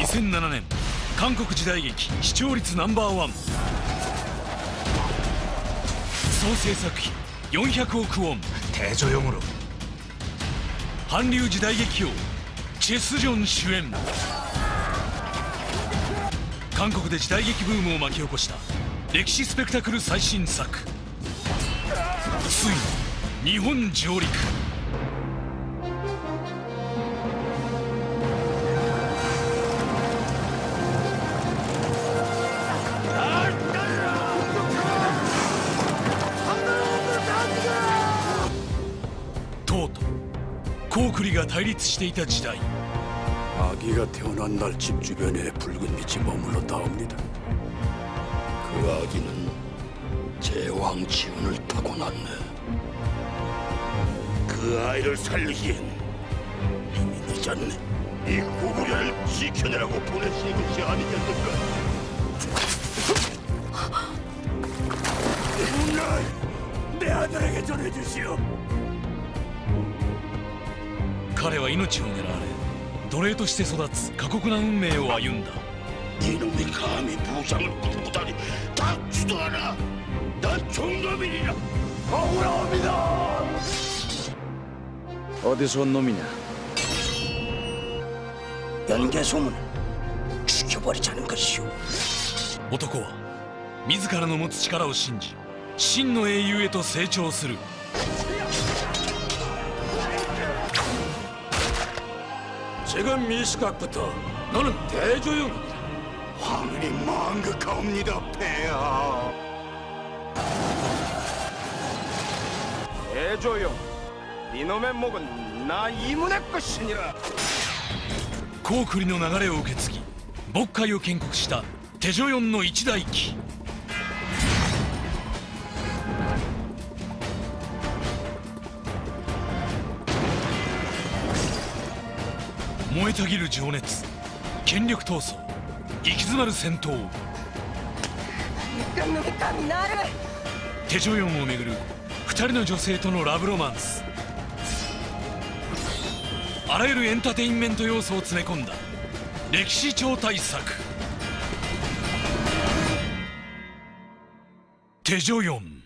2007年韓国時代劇視聴率ナンバーワン、総制作費400億ウォン、 대조용으로 韓流時代劇王チェ・スジョン主演、韓国で時代劇ブームを巻き起こした歴史スペクタクル最新作、ついに日本上陸。とうとうコウクリが対立していた時代、 아기가 태어난 날 집 주변에 붉은 빛이 머물러 닿습니다. 그 아기는 제왕 지운을 타고났네. 그 아이를 살리기엔 이미 늦었네. 이 구부려를 지켜내라고 보내신 것이 아니겠는가? 내 아들에게 전해주시오. 彼は命を狙われ奴隷として育つ過酷な運命を歩んだ。 이놈이 감히 부상을 꾸다니 닥치도 않아. 난 종놈이니라. 억울합니다. 어디서 온 놈이냐? 연개 소문 죽여버리자는 것이오. 男は自らの持つ力を信じ真の英雄へと成長する。 지금 이 시각부터 너는 대조용이다. 황은이 망극하옵니다, 폐하. 대조용, 이놈의 목은 나 이문의 것이니라. コウクリの流れを受け継ぎ渤海を建国したテジョヨンの一代記。 燃えたぎる情熱、権力闘争、行き詰まる戦闘、テジョヨンをめぐる2人の女性とのラブロマンス、あらゆるエンターテインメント要素を詰め込んだ歴史超大作、テジョヨン。